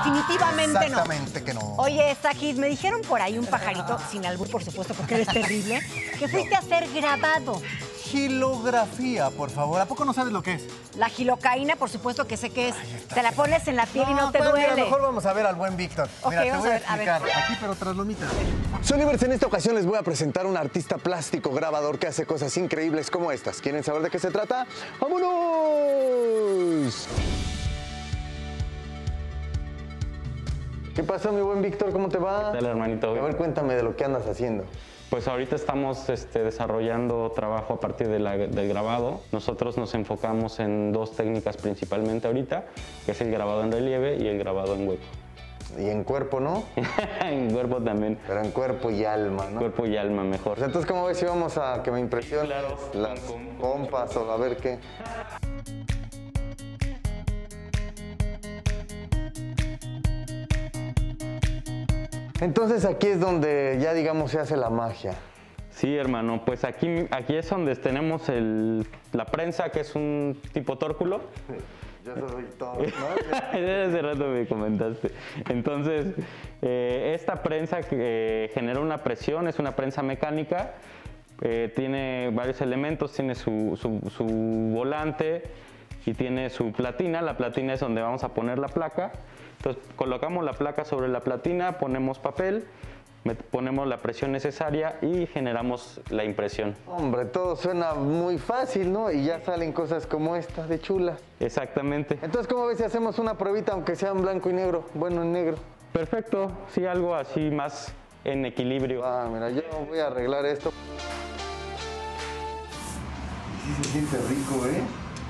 definitivamente no. Exactamente que no. Oye, Sajid, me dijeron por ahí un pajarito, sin albur, por supuesto, porque eres terrible, que fuiste a hacer grabado. Gilografía, por favor. ¿A poco no sabes lo que es? La gilocaína, por supuesto que sé que es. Te la pones en la piel y no te pues, duele. Mira, mejor vamos a ver al buen Víctor. Ok, Mira, te vamos voy a a ver, a ver. explicar. Aquí, pero tras lomitas. Soy Livers, en esta ocasión les voy a presentar a un artista plástico grabador que hace cosas increíbles como estas. ¿Quieren saber de qué se trata? ¡Vámonos! ¿Qué pasa, mi buen Víctor? ¿Cómo te va? ¿Qué tal, hermanito? A ver, cuéntame de lo que andas haciendo. Pues ahorita estamos desarrollando trabajo a partir del grabado. Nosotros nos enfocamos en dos técnicas principalmente ahorita, que es el grabado en relieve y el grabado en hueco. Y en cuerpo, ¿no? En cuerpo también. Pero en cuerpo y alma, ¿no? Cuerpo y alma mejor. O sea, entonces, ¿cómo ves si vamos a que me impresiones Claro, las con pompas o a ver qué? Entonces aquí es donde ya, digamos, se hace la magia. Sí, hermano, pues aquí es donde tenemos la prensa, que es un tipo tórculo. Yo soy todo, ¿no? Hace rato me comentaste. Entonces, esta prensa que genera una presión, es una prensa mecánica, tiene varios elementos, tiene su volante y tiene su platina. La platina es donde vamos a poner la placa. Entonces, colocamos la placa sobre la platina, ponemos papel, ponemos la presión necesaria y generamos la impresión. Hombre, todo suena muy fácil, ¿no? Y ya salen cosas como esta, de chulas. Exactamente. Entonces, ¿cómo ves si hacemos una pruebita, aunque sea en blanco y negro? Bueno, en negro. Perfecto, sí, algo así más en equilibrio. Ah, mira, yo voy a arreglar esto. Sí se siente rico, ¿eh?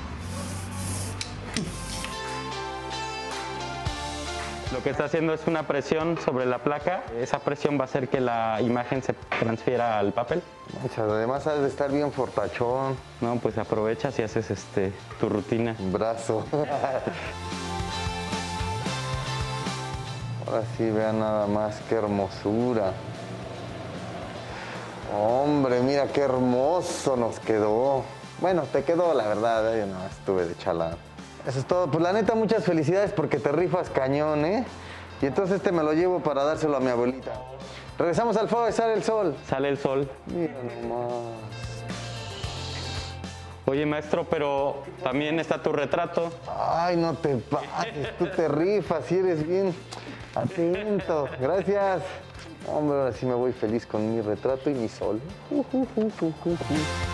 Lo que está haciendo es una presión sobre la placa. Esa presión va a hacer que la imagen se transfiera al papel. Mancha, además has de estar bien fortachón. No, pues aprovechas y haces tu rutina. Brazo. Ahora sí, vean nada más, qué hermosura. Hombre, mira qué hermoso nos quedó. Bueno, te quedó, la verdad, yo no estuve de chalán. Eso es todo. Pues la neta, muchas felicidades porque te rifas cañón, ¿eh? Y entonces me lo llevo para dárselo a mi abuelita. Regresamos al foro y sale el sol. Sale el sol. Mira nomás. Oye, maestro, pero también está tu retrato. Ay, no te pases, tú te rifas y eres bien atento. Gracias. Hombre, ahora sí me voy feliz con mi retrato y mi sol.